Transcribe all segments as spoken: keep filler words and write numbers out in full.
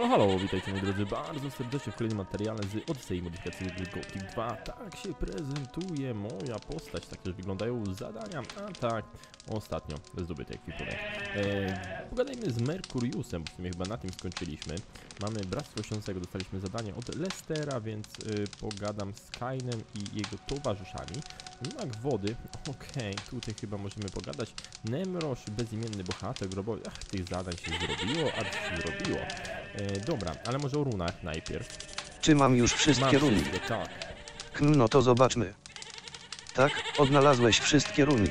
O halo, witajcie moi drodzy bardzo serdecznie w kolejnym materiale z Odyssey modyfikacji Gothic dwa. Tak się prezentuje moja postać, tak też wyglądają zadania, a tak ostatnio zdobyty ekwipunek. Eee, pogadajmy z Mercuriusem, bo w sumie chyba na tym skończyliśmy. Mamy Bractwo Śniącego, dostaliśmy zadanie od Lestera, więc y, pogadam z Kainem i jego towarzyszami. Mag wody, okej, okay, tutaj chyba możemy pogadać. Nemrosz, bezimienny bohater grobowy. Ach, tych zadań się zrobiło, a się zrobiło. E, dobra, ale może o runach najpierw. Czy mam już wszystkie Mam runy? wszystkie, tak. Hmm, no to zobaczmy. Tak, odnalazłeś wszystkie runy.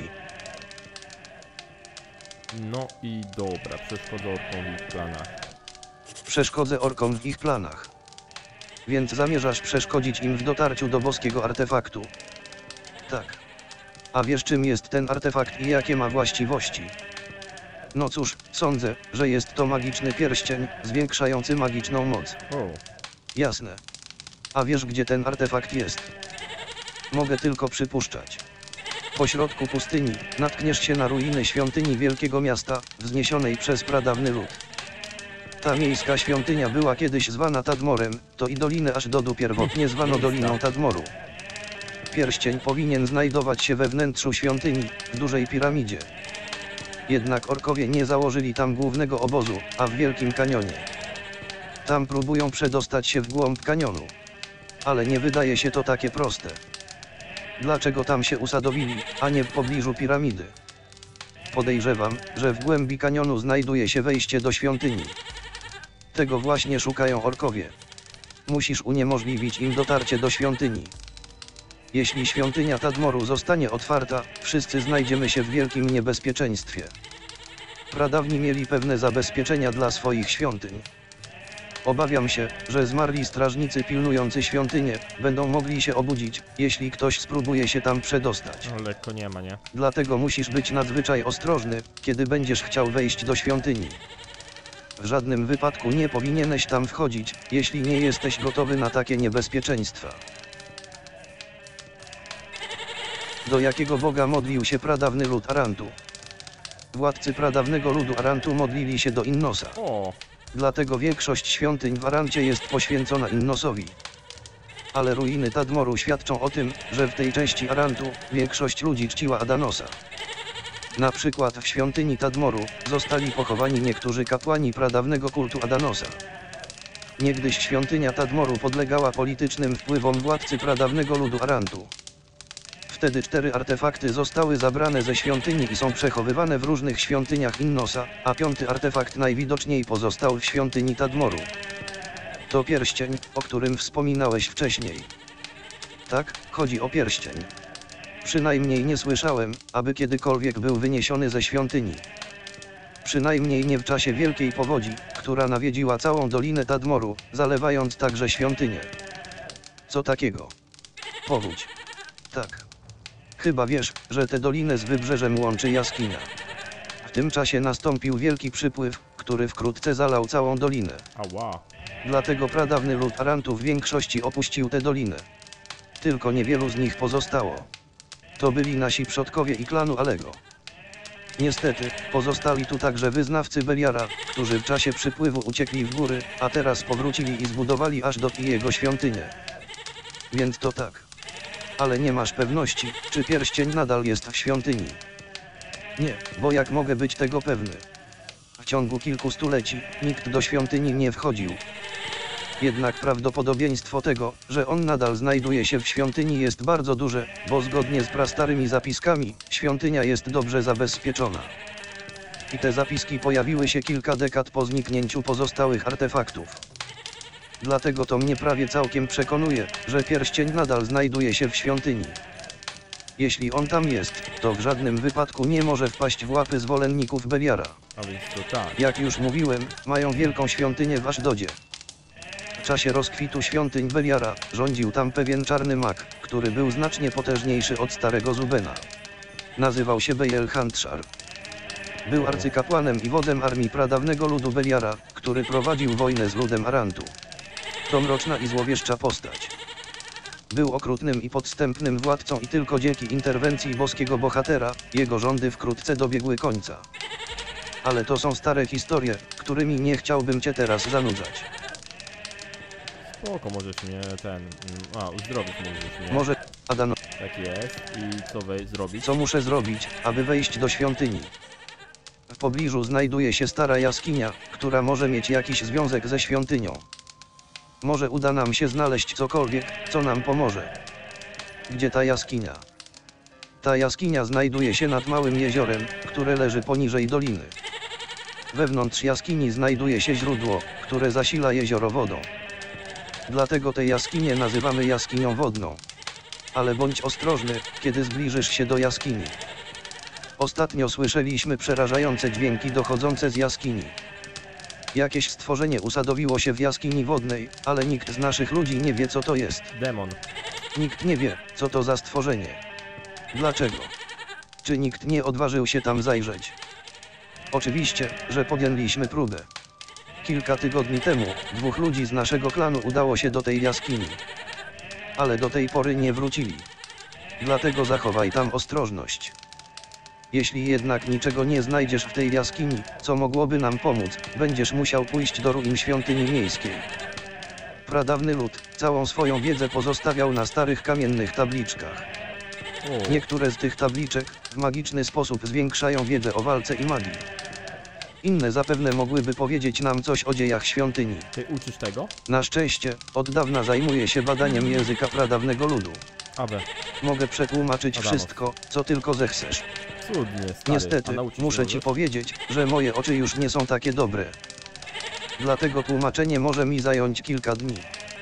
No i dobra, przeszkodzę orkom w ich planach. Przeszkodzę orkom w ich planach. Więc zamierzasz przeszkodzić im w dotarciu do boskiego artefaktu. Tak. A wiesz, czym jest ten artefakt i jakie ma właściwości? No cóż, sądzę, że jest to magiczny pierścień, zwiększający magiczną moc. O. Jasne. A wiesz, gdzie ten artefakt jest? Mogę tylko przypuszczać. Po środku pustyni, natkniesz się na ruiny świątyni wielkiego miasta, wzniesionej przez pradawny lud. Ta miejska świątynia była kiedyś zwana Tadmorem, to i dolinę Aszdodu pierwotnie zwano Doliną Tadmoru. Pierścień powinien znajdować się we wnętrzu świątyni, w dużej piramidzie. Jednak orkowie nie założyli tam głównego obozu, a w Wielkim Kanionie. Tam próbują przedostać się w głąb kanionu. Ale nie wydaje się to takie proste. Dlaczego tam się usadowili, a nie w pobliżu piramidy? Podejrzewam, że w głębi kanionu znajduje się wejście do świątyni. Tego właśnie szukają orkowie. Musisz uniemożliwić im dotarcie do świątyni. Jeśli świątynia Tadmoru zostanie otwarta, wszyscy znajdziemy się w wielkim niebezpieczeństwie. Pradawni mieli pewne zabezpieczenia dla swoich świątyń. Obawiam się, że zmarli strażnicy pilnujący świątynię będą mogli się obudzić, jeśli ktoś spróbuje się tam przedostać. No lekko nie ma, nie? Dlatego musisz być nadzwyczaj ostrożny, kiedy będziesz chciał wejść do świątyni. W żadnym wypadku nie powinieneś tam wchodzić, jeśli nie jesteś gotowy na takie niebezpieczeństwa. Do jakiego boga modlił się pradawny lud Arantu? Władcy pradawnego ludu Arantu modlili się do Innosa. O. Dlatego większość świątyń w Arancie jest poświęcona Innosowi. Ale ruiny Tadmoru świadczą o tym, że w tej części Arantu większość ludzi czciła Adanosa. Na przykład w świątyni Tadmoru zostali pochowani niektórzy kapłani pradawnego kultu Adanosa. Niegdyś świątynia Tadmoru podlegała politycznym wpływom władcy pradawnego ludu Arantu. Wtedy cztery artefakty zostały zabrane ze świątyni i są przechowywane w różnych świątyniach Innosa, a piąty artefakt najwidoczniej pozostał w świątyni Tadmoru. To pierścień, o którym wspominałeś wcześniej. Tak, chodzi o pierścień. Przynajmniej nie słyszałem, aby kiedykolwiek był wyniesiony ze świątyni. Przynajmniej nie w czasie wielkiej powodzi, która nawiedziła całą dolinę Tadmoru, zalewając także świątynię. Co takiego? Powódź. Tak. Chyba wiesz, że tę dolinę z wybrzeżem łączy jaskinia. W tym czasie nastąpił wielki przypływ, który wkrótce zalał całą dolinę. Ała. Dlatego pradawny lud Arantu w większości opuścił tę dolinę. Tylko niewielu z nich pozostało. To byli nasi przodkowie i klanu Alego. Niestety, pozostali tu także wyznawcy Beliara, którzy w czasie przypływu uciekli w góry, a teraz powrócili i zbudowali Ashdod i jego świątynię. Więc to tak. Ale nie masz pewności, czy pierścień nadal jest w świątyni. Nie, bo jak mogę być tego pewny? W ciągu kilku stuleci, nikt do świątyni nie wchodził. Jednak prawdopodobieństwo tego, że on nadal znajduje się w świątyni jest bardzo duże, bo zgodnie z prastarymi zapiskami, świątynia jest dobrze zabezpieczona. I te zapiski pojawiły się kilka dekad po zniknięciu pozostałych artefaktów. Dlatego to mnie prawie całkiem przekonuje, że pierścień nadal znajduje się w świątyni. Jeśli on tam jest, to w żadnym wypadku nie może wpaść w łapy zwolenników Beliara. A więc to tak. Jak już mówiłem, mają wielką świątynię w Aszdodzie. W czasie rozkwitu świątyń Beliara rządził tam pewien czarny mag, który był znacznie potężniejszy od starego Zubena. Nazywał się Bejel Handszar. Był arcykapłanem i wodzem armii pradawnego ludu Beliara, który prowadził wojnę z ludem Arantu. To mroczna i złowieszcza postać. Był okrutnym i podstępnym władcą i tylko dzięki interwencji boskiego bohatera, jego rządy wkrótce dobiegły końca. Ale to są stare historie, którymi nie chciałbym cię teraz zanudzać. Spoko, możesz mnie ten... mm, A, uzdrowić możesz, nie? Może, Adano, Tak jest. I co wej zrobić? co muszę zrobić, aby wejść do świątyni? W pobliżu znajduje się stara jaskinia, która może mieć jakiś związek ze świątynią. Może uda nam się znaleźć cokolwiek, co nam pomoże. Gdzie ta jaskinia? Ta jaskinia znajduje się nad małym jeziorem, które leży poniżej doliny. Wewnątrz jaskini znajduje się źródło, które zasila jezioro wodą. Dlatego tę jaskinię nazywamy jaskinią wodną. Ale bądź ostrożny, kiedy zbliżysz się do jaskini. Ostatnio słyszeliśmy przerażające dźwięki dochodzące z jaskini. Jakieś stworzenie usadowiło się w jaskini wodnej, ale nikt z naszych ludzi nie wie, co to jest. Demon. Nikt nie wie, co to za stworzenie. Dlaczego? Czy nikt nie odważył się tam zajrzeć? Oczywiście, że podjęliśmy próbę. Kilka tygodni temu, dwóch ludzi z naszego klanu udało się do tej jaskini. Ale do tej pory nie wrócili. Dlatego zachowaj tam ostrożność. Jeśli jednak niczego nie znajdziesz w tej jaskini, co mogłoby nam pomóc, będziesz musiał pójść do ruin świątyni miejskiej. Pradawny lud całą swoją wiedzę pozostawiał na starych kamiennych tabliczkach. O, Niektóre z tych tabliczek w magiczny sposób zwiększają wiedzę o walce i magii. Inne zapewne mogłyby powiedzieć nam coś o dziejach świątyni. ty uczysz tego? Na szczęście, od dawna zajmuję się badaniem języka pradawnego ludu. Awe. Mogę przetłumaczyć Adamo. wszystko, co tylko zechcesz. Cudnie, stary. Niestety, A nauczyć się muszę ci możesz? powiedzieć, że moje oczy już nie są takie dobre. Dlatego tłumaczenie może mi zająć kilka dni.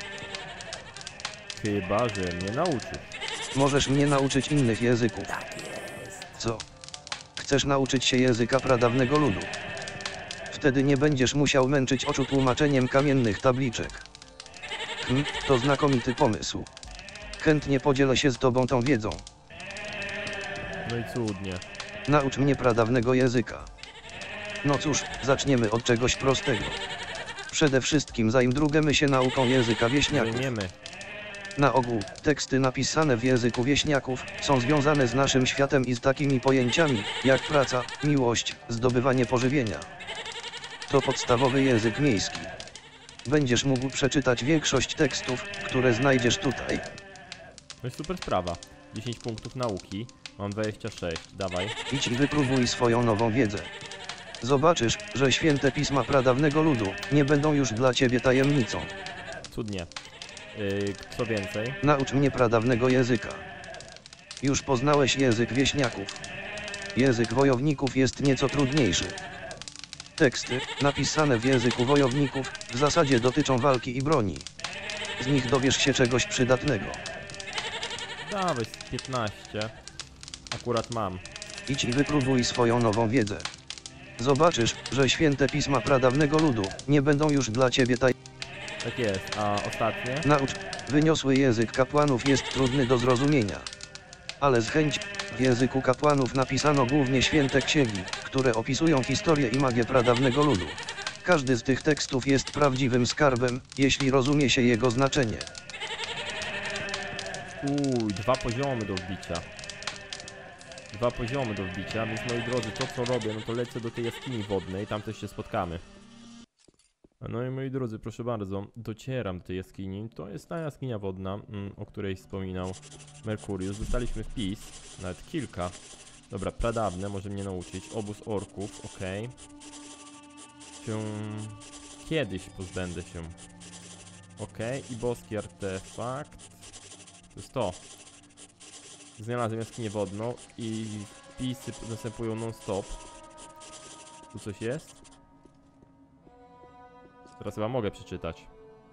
Chyba, że mnie nauczysz. Możesz mnie nauczyć innych języków. Co? Chcesz nauczyć się języka pradawnego ludu? Wtedy nie będziesz musiał męczyć oczu tłumaczeniem kamiennych tabliczek. Hm, to znakomity pomysł. Chętnie podzielę się z tobą tą wiedzą. No i cudnie. Naucz mnie pradawnego języka. No cóż, zaczniemy od czegoś prostego. Przede wszystkim zaimdrugemy się nauką języka wieśniaków. Wyjmiemy. Na ogół, teksty napisane w języku wieśniaków są związane z naszym światem i z takimi pojęciami, jak praca, miłość, zdobywanie pożywienia. To podstawowy język miejski. Będziesz mógł przeczytać większość tekstów, które znajdziesz tutaj. No i super sprawa. dziesięć punktów nauki. Mam dwadzieścia sześć. Dawaj. Idź i wypróbuj swoją nową wiedzę. Zobaczysz, że święte pisma pradawnego ludu nie będą już dla ciebie tajemnicą. Cudnie. Yy, co więcej? Naucz mnie pradawnego języka. Już poznałeś język wieśniaków. Język wojowników jest nieco trudniejszy. Teksty, napisane w języku wojowników, w zasadzie dotyczą walki i broni. Z nich dowiesz się czegoś przydatnego. Dawaj, piętnaście. Akurat mam. Idź i wypróbuj swoją nową wiedzę. Zobaczysz, że święte pisma pradawnego ludu nie będą już dla ciebie taj... Tak jest. A ostatnie? Naucz. Wyniosły język kapłanów jest trudny do zrozumienia. Ale z chęci w języku kapłanów napisano głównie święte księgi, które opisują historię i magię pradawnego ludu. Każdy z tych tekstów jest prawdziwym skarbem, jeśli rozumie się jego znaczenie. Uj, dwa poziomy do wbicia. Dwa poziomy do wbicia, więc moi drodzy, to co robię, no to lecę do tej jaskini wodnej, tam też się spotkamy. No i moi drodzy, proszę bardzo, docieram do tej jaskini. To jest ta jaskinia wodna, mm, o której wspominał Merkurius. Dostaliśmy wpis, nawet kilka. Dobra, pradawne, może mnie nauczyć. Obóz orków, okej. Się... Kiedyś pozbędę się. Okej, i boski artefakt. To jest to. Znalazłem jaskinię wodną i wpisy następują non-stop. Tu coś jest? Teraz chyba mogę przeczytać.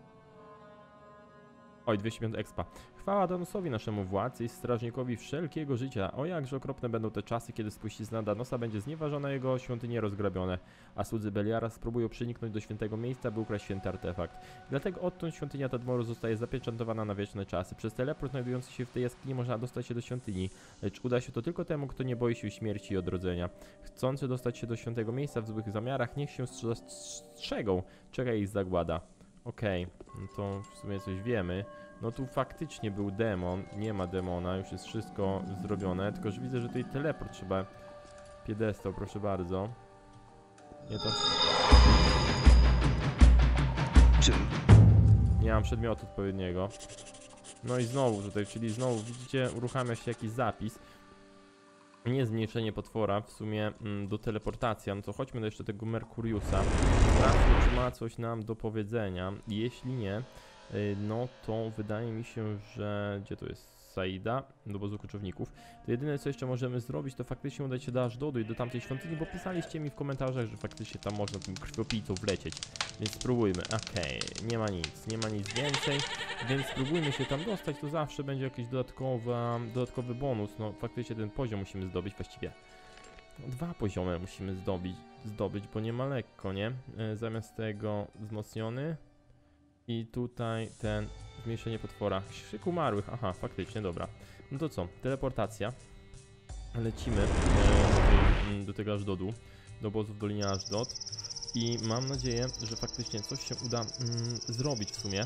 Oj, dwieście pięć expa. Chwała Danosowi, naszemu władcy i strażnikowi wszelkiego życia. O jakże okropne będą te czasy, kiedy spuścizna Danosa będzie znieważona, jego świątynie rozgrabione, a słudzy Beliara spróbują przeniknąć do świętego miejsca, by ukraść święty artefakt. Dlatego odtąd świątynia Tadmoru zostaje zapieczętowana na wieczne czasy. Przez teleport znajdujący się w tej jaskini można dostać się do świątyni, lecz uda się to tylko temu, kto nie boi się śmierci i odrodzenia. Chcący dostać się do świętego miejsca w złych zamiarach, niech się strzegą, czeka ich zagłada. Okej, okay, no to w sumie coś wiemy. No tu faktycznie był demon, nie ma demona, już jest wszystko zrobione, tylko że widzę, że tutaj teleport trzeba... Piedestał, proszę bardzo. Nie to... Czym? Nie Nie mam przedmiotu odpowiedniego. No i znowu tutaj, czyli znowu widzicie, uruchamia się jakiś zapis. Nie zmniejszenie potwora, w sumie mm, do teleportacji. No to chodźmy do jeszcze tego Mercuriusa. Sprawdźmy, czy ma coś nam do powiedzenia. Jeśli nie, y, no to wydaje mi się, że... Gdzie to jest? Saida, do obozu koczowników. To jedyne, co jeszcze możemy zrobić, to faktycznie udać się do Ashdodu i do tamtej świątyni, bo pisaliście mi w komentarzach, że faktycznie tam można tym krwiopijcą wlecieć. Więc spróbujmy. Okej, okay. Nie ma nic, nie ma nic więcej, więc spróbujmy się tam dostać, to zawsze będzie jakiś dodatkowa, dodatkowy bonus. No faktycznie ten poziom musimy zdobyć, właściwie dwa poziomy musimy zdobyć, zdobyć, bo nie ma lekko, nie? E, zamiast tego wzmocniony i tutaj ten zmniejszenie potwora. Krzyk umarłych, aha, faktycznie, dobra. No to co, teleportacja. Lecimy e, do, tej, do tego Ashdodu, do obozu w Dolinie Ashdod. I mam nadzieję, że faktycznie coś się uda mm, zrobić w sumie.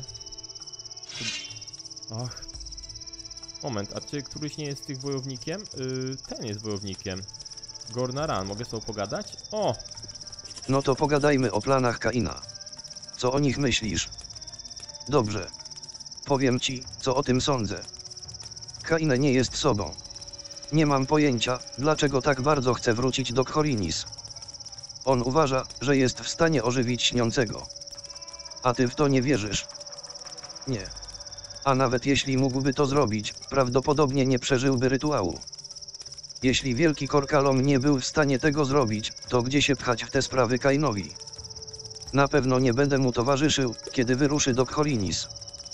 Ach. Moment, a czy któryś nie jest z tych wojownikiem? Yy, ten jest wojownikiem. Gornaran, mogę z tobą pogadać? O! No to pogadajmy o planach Kaina. Co o nich myślisz? Dobrze. Powiem ci, co o tym sądzę. Kain nie jest sobą. Nie mam pojęcia, dlaczego tak bardzo chce wrócić do Khorinis. On uważa, że jest w stanie ożywić śniącego. A ty w to nie wierzysz? Nie. A nawet jeśli mógłby to zrobić, prawdopodobnie nie przeżyłby rytuału. Jeśli wielki Korkalom nie był w stanie tego zrobić, to gdzie się pchać w te sprawy Kainowi? Na pewno nie będę mu towarzyszył, kiedy wyruszy do Khorinis.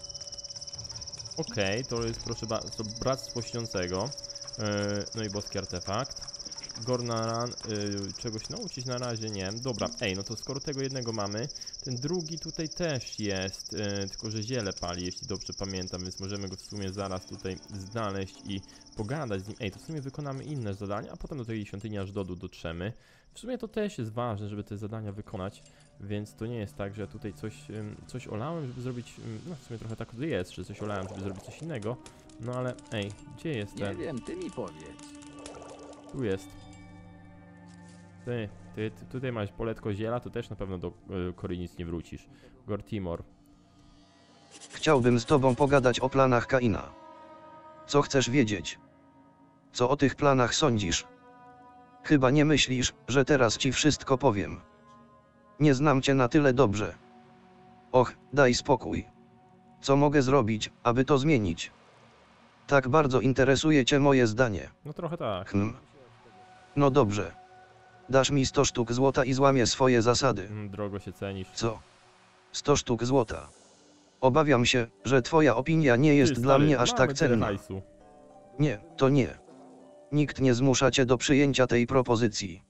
Okej, okay, to jest proszę bardzo Bractwo Śniącego. Yy, no i boski artefakt. Gornaran, yy, czegoś nauczyć na razie nie. Dobra, ej, no to skoro tego jednego mamy, ten drugi tutaj też jest, yy, tylko że ziele pali, jeśli dobrze pamiętam, więc możemy go w sumie zaraz tutaj znaleźć i pogadać z nim. Ej, to w sumie wykonamy inne zadania, a potem do tej świątyni Ashdodu dotrzemy. W sumie to też jest ważne, żeby te zadania wykonać, więc to nie jest tak, że ja tutaj coś, yy, coś olałem, żeby zrobić, yy, no w sumie trochę tak to jest, że coś olałem, żeby zrobić coś innego. No ale, ej, gdzie jest ten? Nie wiem, ty mi powiedz. Tu jest. Ty, ty, ty, tutaj masz poletko ziela, to też na pewno do y, Khorinis nie wrócisz. Gortimor. Chciałbym z tobą pogadać o planach Kaina. Co chcesz wiedzieć? Co o tych planach sądzisz? Chyba nie myślisz, że teraz ci wszystko powiem. Nie znam cię na tyle dobrze. Och, daj spokój. Co mogę zrobić, aby to zmienić? Tak bardzo interesuje cię moje zdanie. No trochę tak. Hmm. No dobrze. Dasz mi sto sztuk złota i złamię swoje zasady. Mm, drogo się cenisz. Co? sto sztuk złota. Obawiam się, że twoja opinia nie jest Ty, dla stary, mnie aż mamy tak tyle cenna. hajsu. Nie, to nie. Nikt nie zmusza cię do przyjęcia tej propozycji.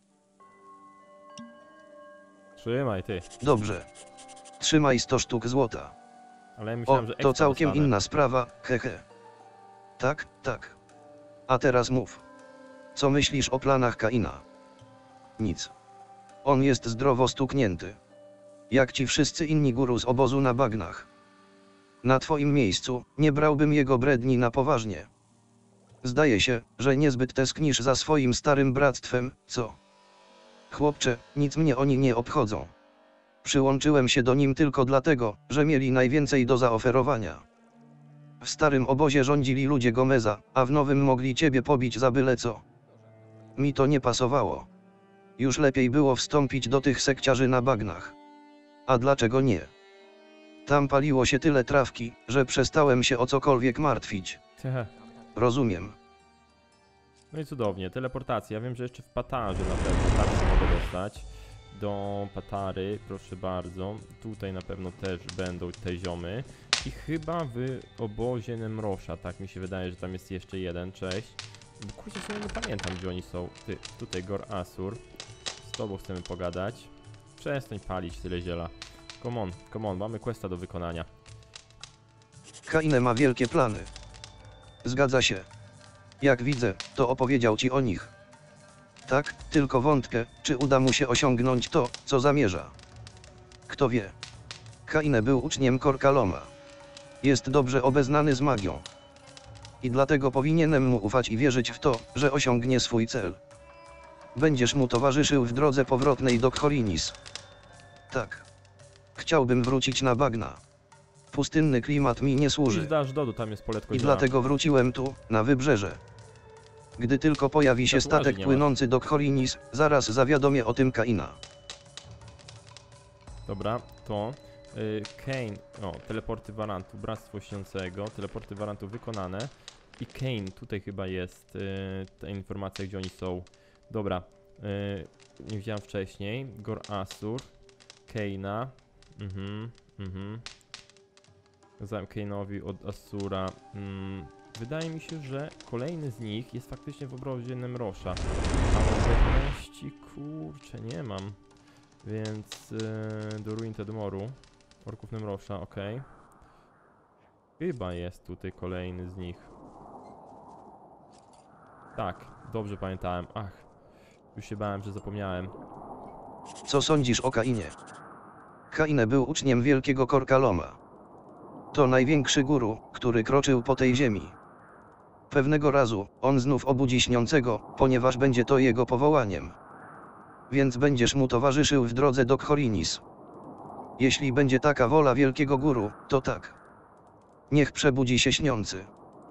Trzymaj ty. Dobrze. Trzymaj sto sztuk złota. Ale ja O, myślałem, że to ekstra całkiem dostanę. inna sprawa, hehe. Tak, tak. A teraz mów. Co myślisz o planach Kaina? Nic. On jest zdrowo stuknięty. Jak ci wszyscy inni guru z obozu na bagnach. Na twoim miejscu, nie brałbym jego bredni na poważnie. Zdaje się, że niezbyt tęsknisz za swoim starym bractwem, co? Chłopcze, nic mnie oni nie obchodzą. Przyłączyłem się do nim tylko dlatego, że mieli najwięcej do zaoferowania. W starym obozie rządzili ludzie Gomeza, a w nowym mogli ciebie pobić za byle co. Mi to nie pasowało. Już lepiej było wstąpić do tych sekciarzy na bagnach. A dlaczego nie? Tam paliło się tyle trawki, że przestałem się o cokolwiek martwić. Tehe. Rozumiem. No i cudownie, teleportacja. Ja wiem, że jeszcze w Patarze na pewno tam się mogę dostać. Do Patary, proszę bardzo. Tutaj na pewno też będą te ziomy. I chyba w obozie Nemrosza, tak mi się wydaje, że tam jest jeszcze jeden, cześć. Bo kurczę, sobie nie pamiętam, gdzie oni są. Ty, tutaj Gor Asur. Z tobą chcemy pogadać. Przestań palić tyle ziela. Come on, come on, mamy questa do wykonania. Kain ma wielkie plany. Zgadza się. Jak widzę, to opowiedział ci o nich. Tak, tylko wątpię, czy uda mu się osiągnąć to, co zamierza. Kto wie. Kain był uczniem Korkaloma. Jest dobrze obeznany z magią. I dlatego powinienem mu ufać i wierzyć w to, że osiągnie swój cel. Będziesz mu towarzyszył w drodze powrotnej do Khorinis. Tak. Chciałbym wrócić na bagna. Pustynny klimat mi nie Idź służy. do Ażdodu, tam jest poletko I ziela. dlatego wróciłem tu, na wybrzeże. Gdy tylko pojawi się Tatuaży statek nie płynący do Khorinis, zaraz zawiadomię o tym Kaina. Dobra, to y, Kane, o, teleporty Warantu, Bractwo Śniącego, teleporty Warantu wykonane. I Kane, tutaj chyba jest y, ta informacja, gdzie oni są. Dobra, y, nie widziałem wcześniej. Gor Asur, Kane'a, mhm, mhm. Zajął Kane'owi od Asura. Mm, wydaje mi się, że kolejny z nich jest faktycznie w obozie Nemrosza. A pewności, kurczę, nie mam. Więc yy, do ruin Tedmoru, orków Nemrosza, okej. Okay. Chyba jest tutaj kolejny z nich. Tak, dobrze pamiętałem. Ach, już się bałem, że zapomniałem. Co sądzisz o Kainie? Kaine był uczniem wielkiego Korkaloma. To największy guru, który kroczył po tej ziemi. Pewnego razu, on znów obudzi śniącego, ponieważ będzie to jego powołaniem. Więc będziesz mu towarzyszył w drodze do Khorinis. Jeśli będzie taka wola wielkiego guru, to tak. Niech przebudzi się śniący.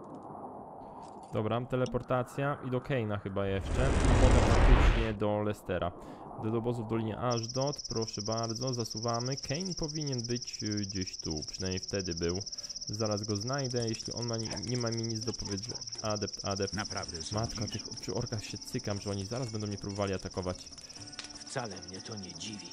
Dobra, teleportacja i do Kane'a chyba jeszcze, a potem faktycznie do Lestera. Do obozu w Dolinie Ashdod, proszę bardzo, zasuwamy. Kane powinien być y, gdzieś tu, przynajmniej wtedy był. Zaraz go znajdę, jeśli on ma, nie, nie ma mi nic do powiedzenia. Adept, adept. Naprawdę Matka, sądzisz? tych, przy orkach się cykam, że oni zaraz będą mnie próbowali atakować. Wcale mnie to nie dziwi.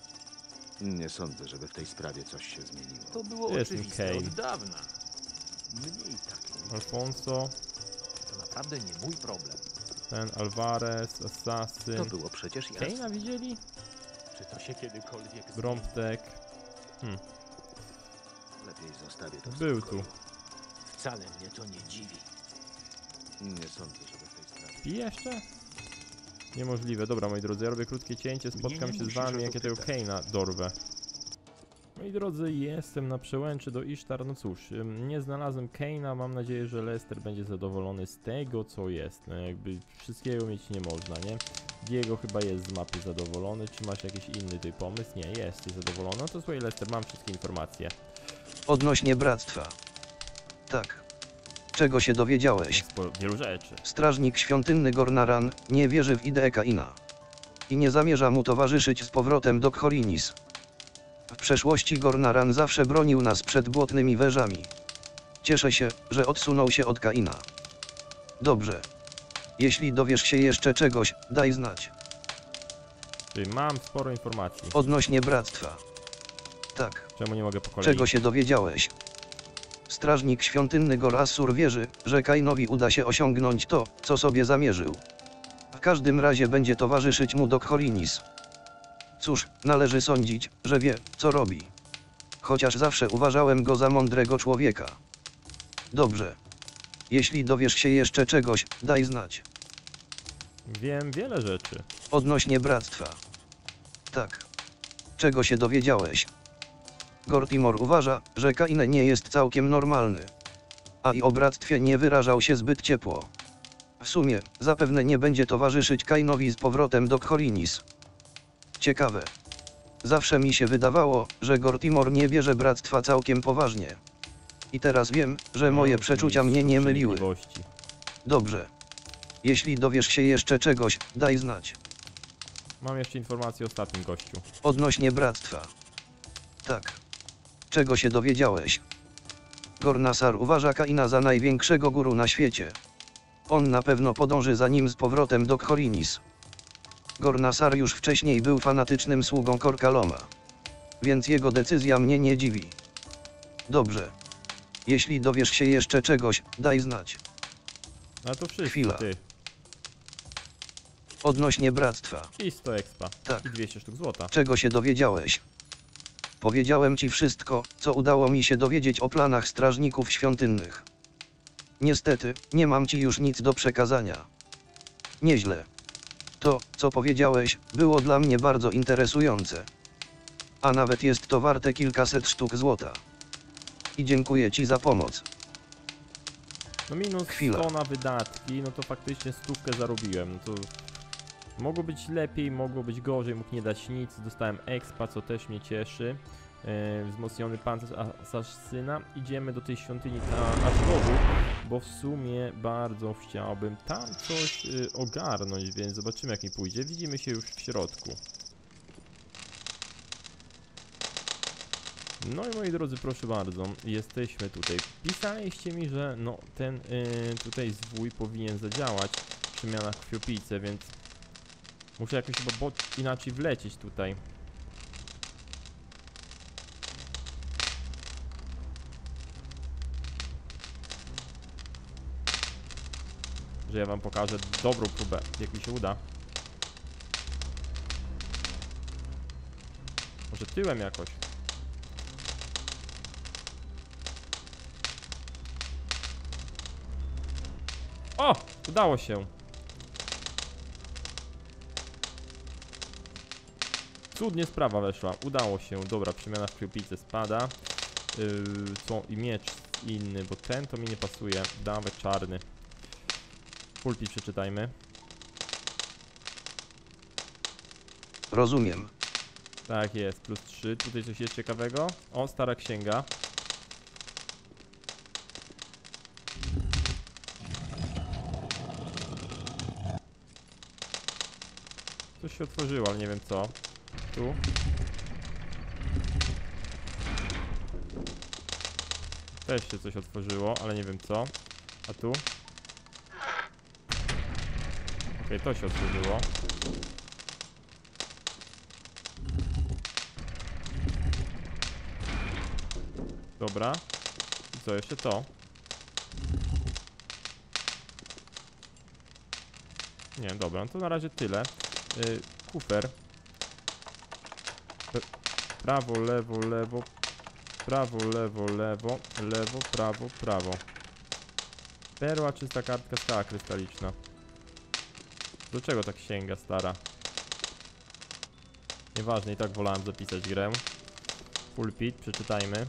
Nie sądzę, żeby w tej sprawie coś się zmieniło. To było Jest oczywiste Kane. od dawna. Mnie i tak nie. Alfonso, To naprawdę nie mój problem. ten Alvarez, Assassin. To było przecież jasne. Kane'a widzieli? Czy to się kiedykolwiek zmieni? Bromptek. Hmm, Lepiej zostawię to w był spokoju. tu. Wcale mnie to nie dziwi. Nie sądzę, żeby w tej sprawie... I jeszcze? Niemożliwe. Dobra, moi drodzy, ja robię krótkie cięcie, spotkam nie się z musisz wami, o to jak ja tego pytać. Kane'a dorwę. Moi drodzy, jestem na przełęczy do Ishtar. No cóż, ym, nie znalazłem Kane'a, mam nadzieję, że Lester będzie zadowolony z tego, co jest. No jakby wszystkiego mieć nie można, nie? Diego chyba jest z mapy zadowolony. Czy masz jakiś inny tutaj pomysł? Nie, jesteś zadowolony. No to słuchaj, Lester, mam wszystkie informacje. Odnośnie bractwa. Tak. Czego się dowiedziałeś? Sporo, wielu rzeczy. Strażnik świątynny Gornaran nie wierzy w ideę Kaina. I nie zamierza mu towarzyszyć z powrotem do Khorinis. W przeszłości Gornaran zawsze bronił nas przed błotnymi wężami. Cieszę się, że odsunął się od Kaina. Dobrze. Jeśli dowiesz się jeszcze czegoś, daj znać. Czyli mam sporo informacji. Odnośnie bractwa. Tak. Czemu nie mogę po kolei? Czego się dowiedziałeś? Strażnik świątynny Gor Assur wierzy, że Kainowi uda się osiągnąć to, co sobie zamierzył. W każdym razie będzie towarzyszyć mu do Khorinis. Cóż, należy sądzić, że wie, co robi. Chociaż zawsze uważałem go za mądrego człowieka. Dobrze. Jeśli dowiesz się jeszcze czegoś, daj znać. Wiem wiele rzeczy. Odnośnie bractwa. Tak. Czego się dowiedziałeś? Gortimor uważa, że Kain nie jest całkiem normalny. A i o bractwie nie wyrażał się zbyt ciepło. W sumie, zapewne nie będzie towarzyszyć Kainowi z powrotem do Khorinis. Ciekawe. Zawsze mi się wydawało, że Gortimor nie bierze bractwa całkiem poważnie. I teraz wiem, że moje Mam przeczucia tu mnie nie miejsce myliły. wątpliwości. Dobrze. Jeśli dowiesz się jeszcze czegoś, daj znać. Mam jeszcze informację o ostatnim gościu. Odnośnie bractwa. Tak. Czego się dowiedziałeś? Gornasar uważa Kaina za największego guru na świecie. On na pewno podąży za nim z powrotem do Khorinis. Gornasar już wcześniej był fanatycznym sługą Korkaloma. Więc jego decyzja mnie nie dziwi. Dobrze. Jeśli dowiesz się jeszcze czegoś, daj znać. A to wszystko, Chwila. ty. Odnośnie bractwa. I sto expa. Tak. I dwieście sztuk złota. Czego się dowiedziałeś? Powiedziałem ci wszystko, co udało mi się dowiedzieć o planach strażników świątynnych. Niestety, nie mam ci już nic do przekazania. Nieźle. To, co powiedziałeś, było dla mnie bardzo interesujące. A nawet jest to warte kilkaset sztuk złota. I dziękuję ci za pomoc. No minus Chwila. sto na wydatki, no to faktycznie stówkę zarobiłem. No to mogło być lepiej, mogło być gorzej, mógł nie dać nic. Dostałem expa, co też mnie cieszy. e, wzmocniony pancerz asasyna. Idziemy do tej świątyni Ashrobu, bo w sumie bardzo chciałbym tam coś e, ogarnąć, więc zobaczymy jak mi pójdzie. Widzimy się już w środku. No i moi drodzy, proszę bardzo, jesteśmy tutaj. Pisaliście mi, że no ten y, tutaj zwój powinien zadziałać w przemianach krwiopijce, więc muszę jakoś chyba bo inaczej wlecieć tutaj. Że ja wam pokażę dobrą próbę, jak mi się uda. Może tyłem jakoś. O! Udało się. Cudnie sprawa weszła. Udało się. Dobra, przemiana w krwiopijce spada. Yy, co? I miecz inny, bo ten to mi nie pasuje. Dawaj czarny. Pulpit przeczytajmy. Rozumiem. Tak jest, plus trzy. Tutaj coś jest ciekawego. O, stara księga. Coś się otworzyło, ale nie wiem co. Tu. Też się coś otworzyło, ale nie wiem co. A tu? Okej, to się otworzyło. Dobra. I co, jeszcze to? Nie, dobra, no to na razie tyle. Yy, kufer. P prawo, lewo, lewo. Prawo, lewo, lewo. Lewo, prawo, prawo. Perła, czysta kartka, skała krystaliczna. Do czego ta księga stara? Nieważne, i tak wolałem zapisać grę. Pulpit, przeczytajmy.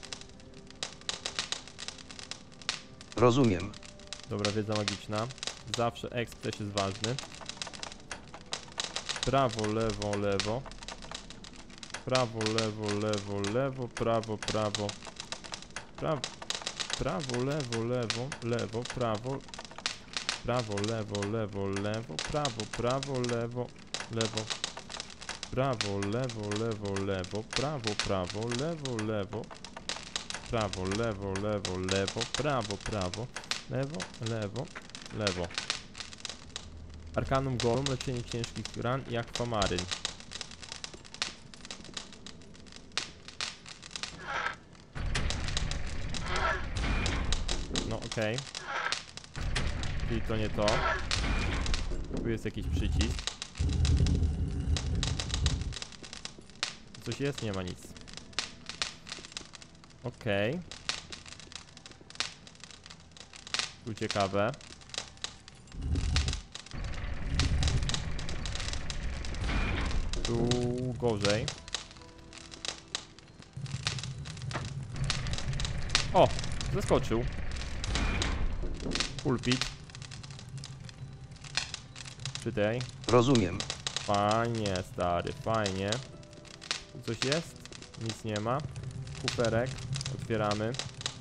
Rozumiem. Dobra, wiedza magiczna. Zawsze exp też jest ważny. Prawo, lewo, lewo. Prawo, lewo, lewo, lewo. Prawo, prawo. Prawo, prawo, lewo, lewo, lewo, prawo. Prawo, lewo, lewo, lewo. Prawo, prawo, lewo, lewo. Prawo, lewo, lewo, lewo. Prawo, prawo, lewo, lewo. Prawo, lewo, lewo, lewo. Prawo, prawo. Lewo, lewo, lewo. Arkanum Golem, leczenie ciężkich ran i akwamaryn. No okej. Okay. Czyli to nie to. Tu jest jakiś przycisk. Coś jest? Nie ma nic. Okej. Okay. Tu ciekawe. Tu gorzej. O! Zaskoczył. Pulpit. Czytaj. Rozumiem. Fajnie, stary, fajnie. Tu coś jest? Nic nie ma. Kuferek. Otwieramy.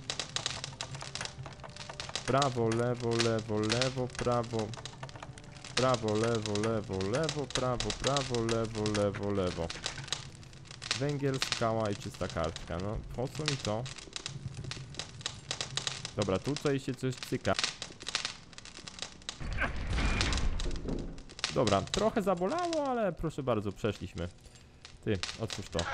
Prawo, lewo, lewo, lewo, prawo. Prawo, lewo, lewo, lewo, prawo, prawo, lewo, lewo, lewo. Węgiel, skała i czysta kartka. No, po co mi to? Dobra, tutaj się coś cyka. Dobra, trochę zabolało, ale proszę bardzo, przeszliśmy. Ty, otwórz to.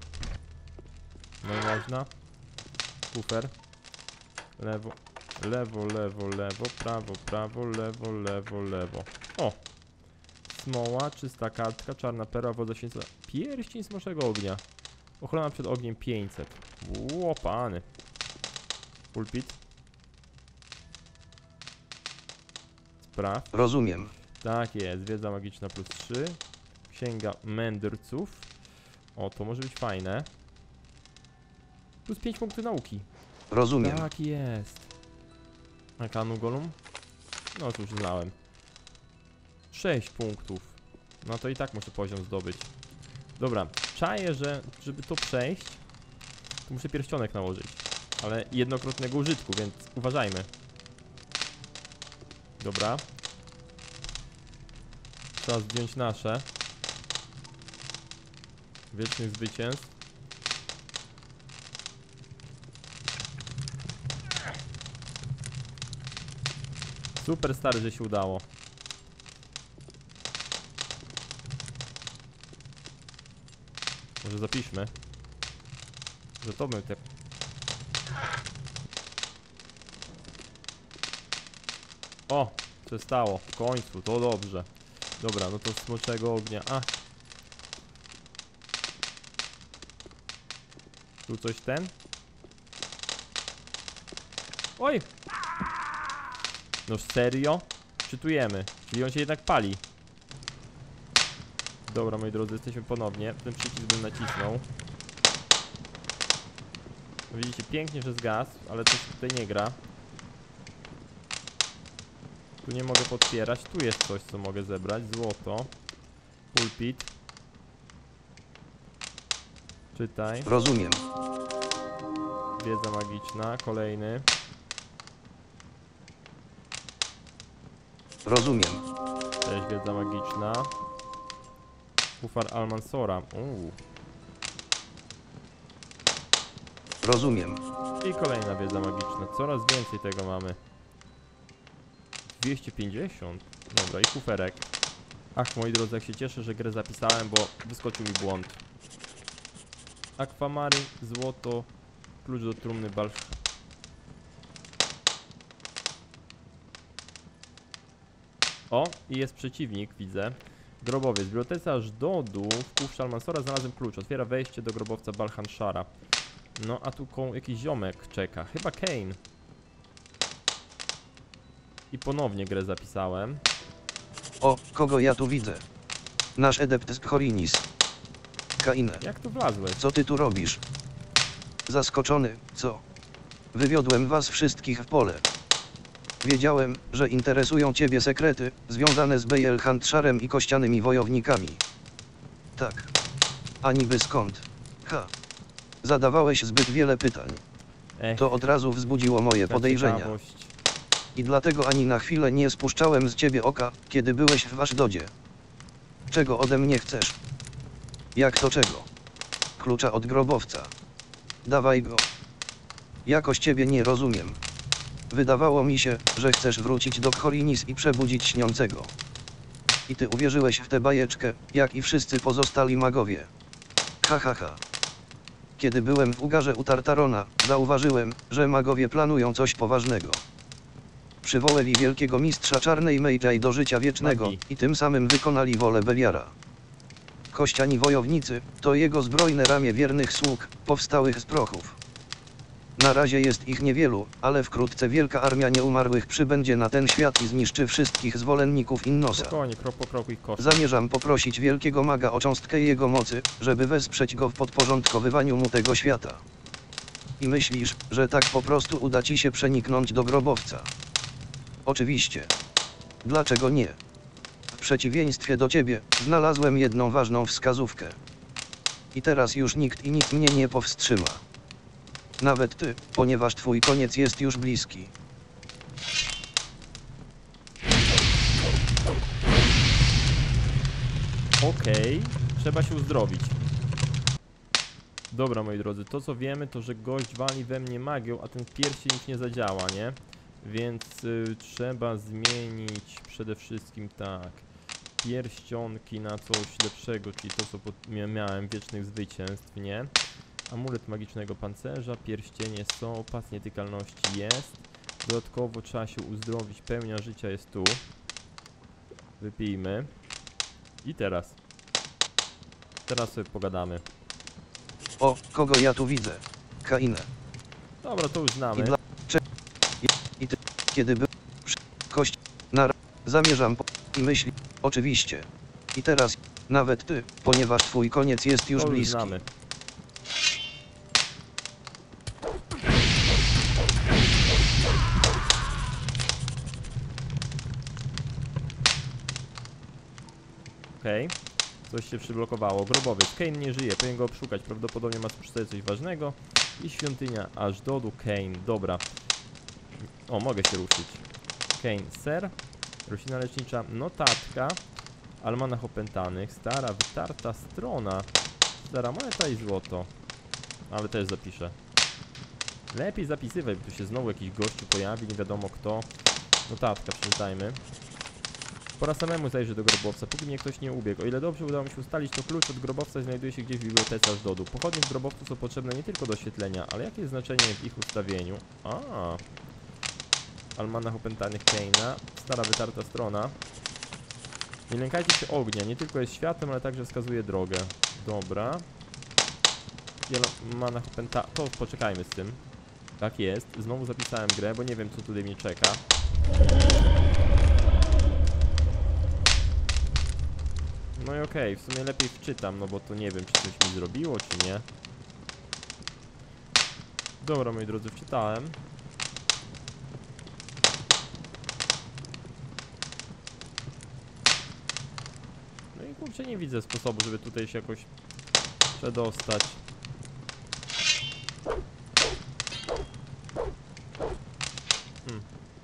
No i można. Kufer. Lewo. Lewo, lewo, lewo, prawo, prawo, lewo, lewo, lewo. O! Smoła, czysta kartka, czarna perła, woda święcona. Pierścień smoczego ognia. Ochrona przed ogniem pięćset. Łopany. Pulpit. Spraw. Rozumiem. Tak jest, wiedza magiczna plus trzy. Księga mędrców. O, to może być fajne. Plus pięć punktów nauki. Rozumiem. Tak jest. Arkanum Golem? No to już znałem. sześć punktów. No to i tak muszę poziom zdobyć. Dobra, czaję, że żeby to przejść, Tu muszę pierścionek nałożyć. Ale jednokrotnego użytku, więc uważajmy. Dobra. Trzeba zdjąć nasze. Wiecznych zwycięstw. Super stary, że się udało. Może zapiszmy, że to był te... O! Co się stało? W końcu, to dobrze. Dobra, no to smoczego ognia. A! Tu coś ten? Oj! No serio? Czytujemy. Czyli on się jednak pali. Dobra, moi drodzy, jesteśmy ponownie. Ten przycisk bym nacisnął. Widzicie, pięknie, że zgasł, ale coś tutaj nie gra. Tu nie mogę potwierać. Tu jest coś, co mogę zebrać. Złoto. Pulpit. Czytaj. Rozumiem. Wiedza magiczna. Kolejny. Rozumiem. Cześć, wiedza magiczna. Kufar Almansora. Uuu. Rozumiem. I kolejna wiedza magiczna. Coraz więcej tego mamy. dwieście pięćdziesiąt. Dobra, i kuferek. Ach, moi drodzy, jak się cieszę, że grę zapisałem, bo wyskoczył mi błąd. Akwamaryn, złoto, klucz do trumny balsz. O, i jest przeciwnik, widzę. Grobowiec. W bibliotece aż do dół w kufrze Almansora znalazłem klucz. Otwiera wejście do grobowca Balhanshara. No, a tu koło jakiś ziomek czeka. Chyba Kane. I ponownie grę zapisałem. O, kogo ja tu widzę? Nasz adept z Khorinis. Kainę. Jak tu wlazłeś? Co ty tu robisz? Zaskoczony, co? Wywiodłem was wszystkich w pole. Wiedziałem, że interesują ciebie sekrety, związane z Balhanszarem i kościanymi wojownikami. Tak. A niby skąd? Ha. Zadawałeś zbyt wiele pytań. Ech, To od razu wzbudziło moje ta podejrzenia. ciekawość. I dlatego ani na chwilę nie spuszczałem z ciebie oka, kiedy byłeś w Aszdodzie. Czego ode mnie chcesz? Jak to czego? Klucza od grobowca. Dawaj go. Jakoś ciebie nie rozumiem. Wydawało mi się, że chcesz wrócić do Khorinis i przebudzić śniącego. I ty uwierzyłeś w tę bajeczkę, jak i wszyscy pozostali magowie. Ha ha ha. Kiedy byłem w Ugarze u Tartarona, zauważyłem, że magowie planują coś poważnego. Przywołali wielkiego mistrza czarnej Mejjai do życia wiecznego Magii. i tym samym wykonali wolę Beliara. Kościani wojownicy to jego zbrojne ramię wiernych sług, powstałych z prochów. Na razie jest ich niewielu, ale wkrótce wielka armia nieumarłych przybędzie na ten świat i zniszczy wszystkich zwolenników Innosa. Spokojnie, krok po kroku i kosz. Zamierzam poprosić wielkiego maga o cząstkę jego mocy, żeby wesprzeć go w podporządkowywaniu mu tego świata. I myślisz, że tak po prostu uda ci się przeniknąć do grobowca? Oczywiście. Dlaczego nie? W przeciwieństwie do ciebie, znalazłem jedną ważną wskazówkę. I teraz już nikt i nic mnie nie powstrzyma. Nawet ty, ponieważ twój koniec jest już bliski. Okej, trzeba się uzdrowić. Dobra, moi drodzy, to co wiemy, to że gość wali we mnie magią, a ten pierścień już nie zadziała, nie? Więc y, trzeba zmienić przede wszystkim tak. Pierścionki na coś lepszego, czyli to co pod, mia miałem, wiecznych zwycięstw, nie? Amulet magicznego pancerza, pierścienie są, pas nietykalności jest. Dodatkowo trzeba się uzdrowić, pełnia życia jest tu. Wypijmy. I teraz. Teraz sobie pogadamy. O, kogo ja tu widzę? Kainę. Dobra, to już I znamy. dla... Cze... I, I ty, kiedy był... Przy... Kość... Na... Zamierzam po... I myśli... Oczywiście. I teraz... Nawet ty, ponieważ twój koniec jest już To już bliski. znamy. Okej. Coś się przyblokowało. Grobowiec. Kane nie żyje. Powinien go obszukać. Prawdopodobnie ma przy sobie coś ważnego. I świątynia aż dodu. Kane. Dobra. O, mogę się ruszyć. Kane. Ser. Roślina lecznicza. Notatka. Almanach opętanych. Stara, wytarta strona. Stara moneta i złoto. Ale też zapiszę. Lepiej zapisywać, bo tu się znowu jakiś gościu pojawi. Nie wiadomo kto. Notatka. Przeczytajmy. Pora samemu zajrzeć do grobowca, póki mnie ktoś nie ubiegł. O ile dobrze udało mi się ustalić, to klucz od grobowca znajduje się gdzieś w bibliotece aż dodu. Pochodnie w grobowcu są potrzebne nie tylko do oświetlenia, ale jakie jest znaczenie w ich ustawieniu? A, Almanach opętanych Kane'a. Stara wytarta strona. Nie lękajcie się ognia, nie tylko jest światłem, ale także wskazuje drogę. Dobra. Almanach opęta... To poczekajmy z tym. Tak jest. Znowu zapisałem grę, bo nie wiem co tutaj mnie czeka. No i okej, okay, w sumie lepiej wczytam, no bo to nie wiem, czy coś mi zrobiło, czy nie. Dobra, moi drodzy, wczytałem. No i kurczę, nie widzę sposobu, żeby tutaj się jakoś przedostać. Hmm.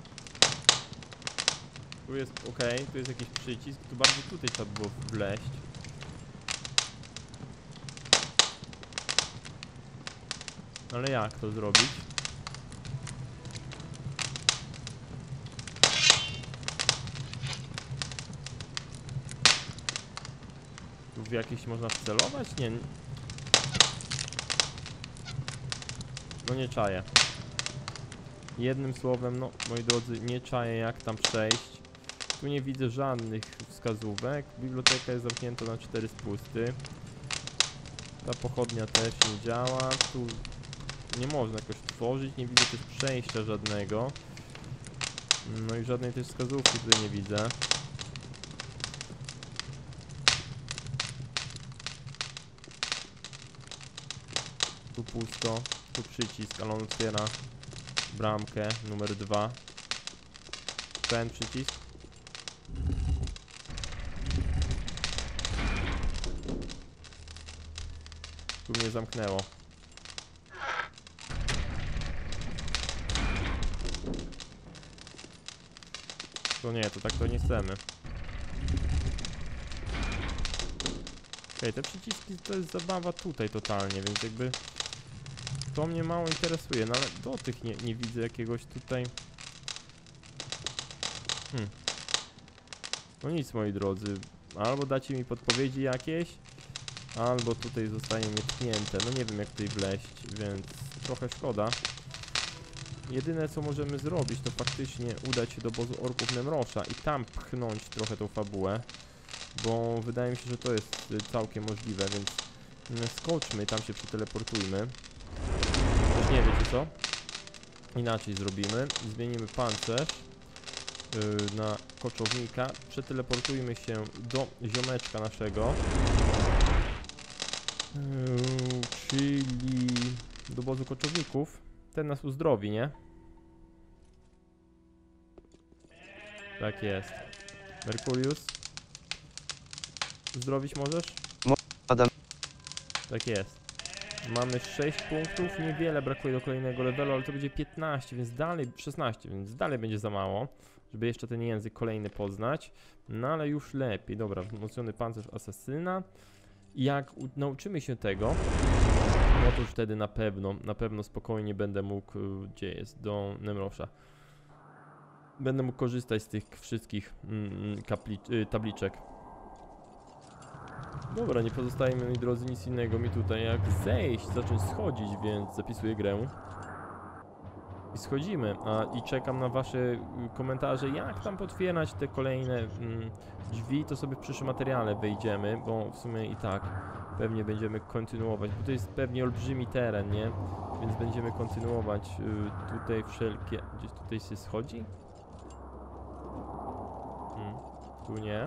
Tu jest, okej, okay, tu jest jakiś przycisk, tu bardziej tutaj trzeba było wleźć. Ale jak to zrobić? Tu w jakieś można wcelować? Nie. No nie czaję. Jednym słowem, no moi drodzy, nie czaję jak tam przejść. Tu nie widzę żadnych wskazówek. Biblioteka jest zamknięta na cztery spusty. Ta pochodnia też nie działa. Tu nie można jakoś tworzyć. Nie widzę też przejścia żadnego. No i żadnej też wskazówki tutaj nie widzę. Tu pusto. Tu przycisk, ale on otwiera bramkę numer dwa. Ten przycisk. Tu mnie zamknęło. To nie, to tak to nie chcemy. Okej, te przyciski to jest zabawa tutaj totalnie, więc jakby to mnie mało interesuje, no ale do tych nie, nie widzę jakiegoś tutaj... Hmm. No nic, moi drodzy. Albo dacie mi podpowiedzi jakieś, albo tutaj zostanie mnie tknięte. No nie wiem jak tutaj wleźć, więc trochę szkoda. Jedyne co możemy zrobić to faktycznie udać się do obozu orków Nemrosza i tam pchnąć trochę tą fabułę. Bo wydaje mi się, że to jest całkiem możliwe, więc skoczmy, tam się przeteleportujmy. Też nie wiecie co? Inaczej zrobimy. Zmienimy pancerz yy, na koczownika. Przeteleportujmy się do ziomeczka naszego. Yy, czyli do obozu koczowników. Ten nas uzdrowi, nie? Tak jest. Mercurius. Uzdrowić możesz? Adam. Tak jest. Mamy sześć punktów, niewiele brakuje do kolejnego levelu, ale to będzie piętnaście, więc dalej, szesnaście, więc dalej będzie za mało, żeby jeszcze ten język kolejny poznać. No ale już lepiej. Dobra, wzmocniony pancerz asasyna. I jak nauczymy się tego, no to już wtedy na pewno, na pewno spokojnie będę mógł, gdzie jest, do Nemrosza. Będę mógł korzystać z tych wszystkich mm, kapli, y, tabliczek. Dobra, nie pozostaje mi, moi drodzy, nic innego mi tutaj jak zejść, zacząć schodzić, więc zapisuję grę. I schodzimy, a i czekam na wasze y, komentarze, jak tam potwierać te kolejne mm, drzwi, to sobie w przyszłym materiale wejdziemy, bo w sumie i tak pewnie będziemy kontynuować, bo to jest pewnie olbrzymi teren, nie? Więc będziemy kontynuować y, tutaj wszelkie... Gdzieś tutaj się schodzi? Hmm, tu nie.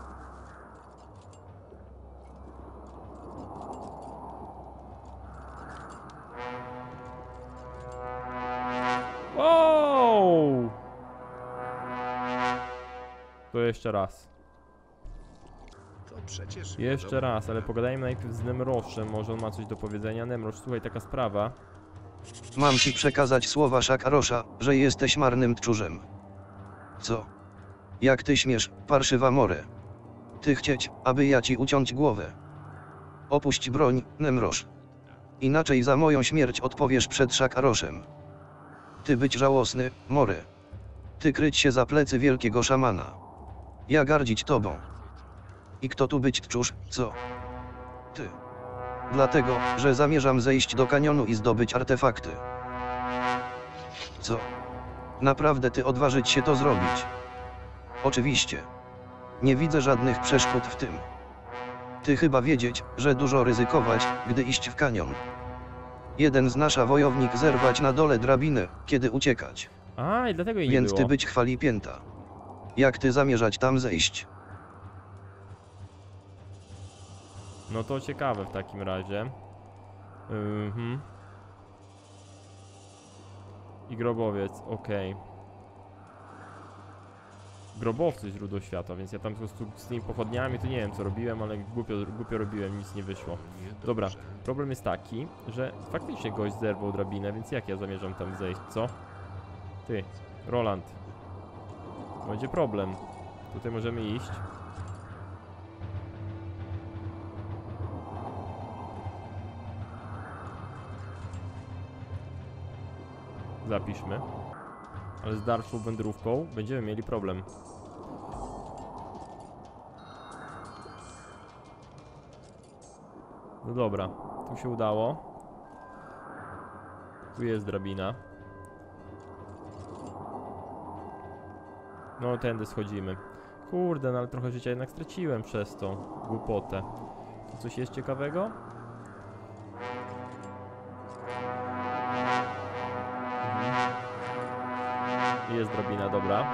Wow! To jeszcze raz. To Przecież Jeszcze wiadomo, raz, ale pogadajmy najpierw z Nemroszem, może on ma coś do powiedzenia. Nemrosz, słuchaj, taka sprawa. Mam ci przekazać słowa Szakarosza, że jesteś marnym tchórzem. Co? Jak ty śmiesz, parszywa more? Ty chcieć, aby ja ci uciąć głowę. Opuść broń, Nemrosz. Inaczej za moją śmierć odpowiesz przed Szakaroszem. Ty być żałosny, more. Ty kryć się za plecy wielkiego szamana. Ja gardzić tobą. I kto tu być tchórz, co? Ty. Dlatego, że zamierzam zejść do kanionu i zdobyć artefakty. Co? Naprawdę ty odważyć się to zrobić? Oczywiście. Nie widzę żadnych przeszkód w tym. Ty chyba wiedzieć, że dużo ryzykować, gdy iść w kanion. Jeden z nasza wojownik zerwać na dole drabiny, kiedy uciekać. A, i dlatego jej nie Więc było. ty być chwali pięta. Jak ty zamierzać tam zejść? No to ciekawe w takim razie. Mhm. I grobowiec, okej. Grobowcy źródło świata, więc ja tam po prostu z tymi pochodniami to nie wiem co robiłem, ale głupio, głupio robiłem, nic nie wyszło. Dobra, problem jest taki, że faktycznie gość zerwał drabinę, więc jak ja zamierzam tam zejść, co? Ty, Roland. Będzie problem. Tutaj możemy iść. Zapiszmy. Ale z dalszą wędrówką będziemy mieli problem. No dobra, tu się udało. Tu jest drabina. No tędy schodzimy. Kurde, no ale trochę życia jednak straciłem przez tą głupotę. Tu coś jest ciekawego? Jest drabina, dobra.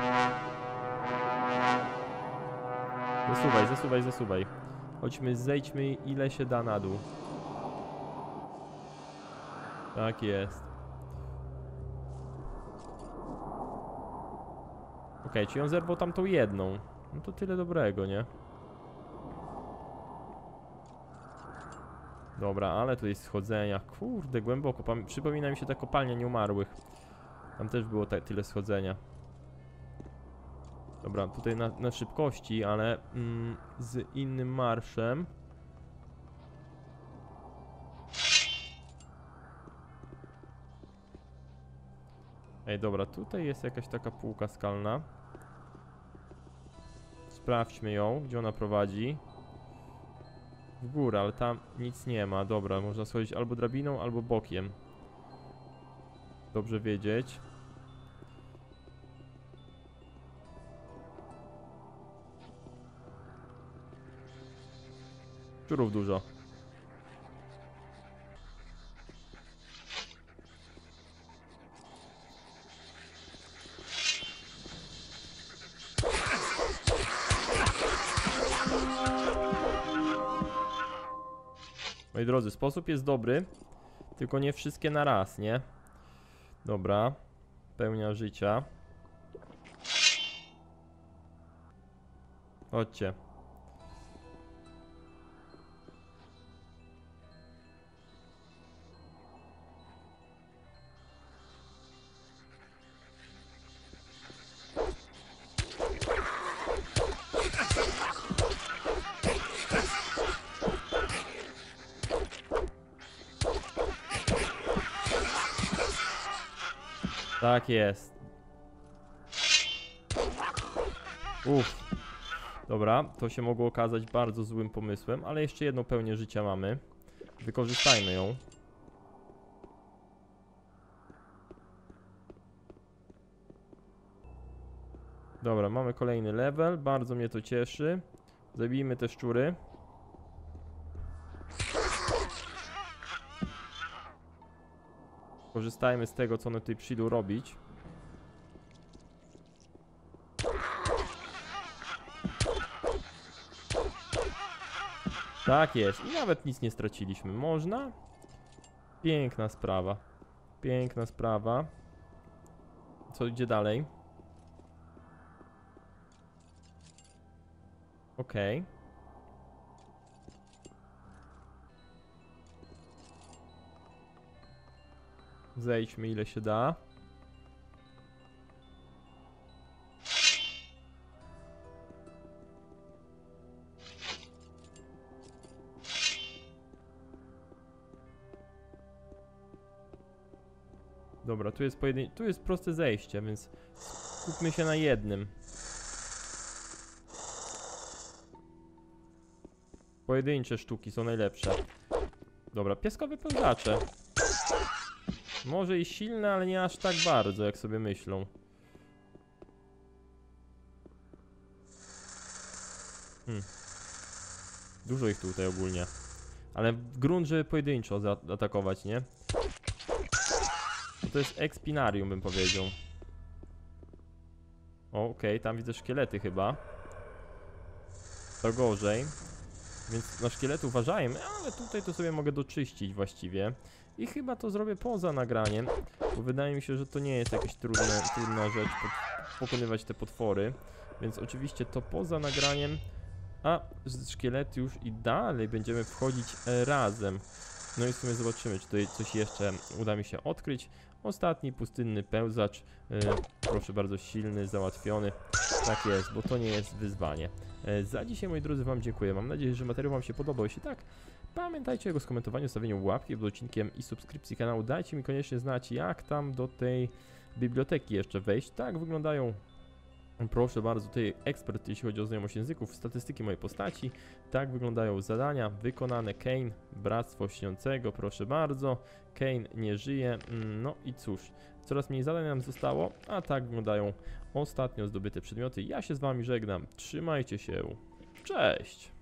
Zasuwaj, zasuwaj, zasuwaj. Chodźmy, zejdźmy ile się da na dół. Tak jest. Okej, okay, czyli on zerwał tamtą jedną. No to tyle dobrego, nie? Dobra, ale tu jest schodzenia. Kurde, głęboko. Pam przypomina mi się ta kopalnia nieumarłych. Tam też było tyle schodzenia. Dobra, tutaj na, na szybkości, ale mm, z innym marszem. Ej, dobra, tutaj jest jakaś taka półka skalna. Sprawdźmy ją, gdzie ona prowadzi. W górę, ale tam nic nie ma. Dobra, można schodzić albo drabiną, albo bokiem. Dobrze wiedzieć. Szczurów dużo. Moi drodzy, sposób jest dobry, tylko nie wszystkie na raz, nie? Dobra, pełnia życia. Chodźcie. Tak jest. Uff. Dobra, to się mogło okazać bardzo złym pomysłem, ale jeszcze jedną pełnię życia mamy. Wykorzystajmy ją. Dobra, mamy kolejny level, bardzo mnie to cieszy. Zabijmy te szczury. Korzystajmy z tego, co one tutaj przyjdą robić. Tak jest. I nawet nic nie straciliśmy. Można? Piękna sprawa. Piękna sprawa. Co idzie dalej? Okej. Zejdźmy ile się da. Dobra, tu jest pojedyn... tu jest proste zejście, więc skupmy się na jednym. Pojedyncze sztuki są najlepsze. Dobra, pieskowe pełzacze. Może i silne, ale nie aż tak bardzo, jak sobie myślą. Hmm. Dużo ich tutaj ogólnie. Ale w grunt, żeby pojedynczo zaatakować, nie? To jest ekspinarium, bym powiedział. O, okej, okay, tam widzę szkielety chyba. To gorzej. Więc na szkielety uważajmy, ale tutaj to sobie mogę doczyścić właściwie. I chyba to zrobię poza nagraniem, bo wydaje mi się, że to nie jest jakaś trudne, trudna rzecz pokonywać te potwory. Więc oczywiście to poza nagraniem, a z szkielety już i dalej będziemy wchodzić razem. No i w sumie zobaczymy, czy tutaj coś jeszcze uda mi się odkryć. Ostatni pustynny pełzacz, yy, proszę bardzo, silny, załatwiony. Tak jest, bo to nie jest wyzwanie. Yy, za dzisiaj, moi drodzy, wam dziękuję. Mam nadzieję, że materiał wam się podobał. Jeśli tak, pamiętajcie o jego skomentowaniu, stawieniu łapki pod odcinkiem i subskrypcji kanału. Dajcie mi koniecznie znać, jak tam do tej biblioteki jeszcze wejść. Tak wyglądają, proszę bardzo, tutaj ekspert, jeśli chodzi o znajomość języków, statystyki mojej postaci. Tak wyglądają zadania wykonane. Kane, Bractwo Śniącego, proszę bardzo. Kane nie żyje. No i cóż, coraz mniej zadań nam zostało, a tak wyglądają ostatnio zdobyte przedmioty. Ja się z wami żegnam. Trzymajcie się. Cześć!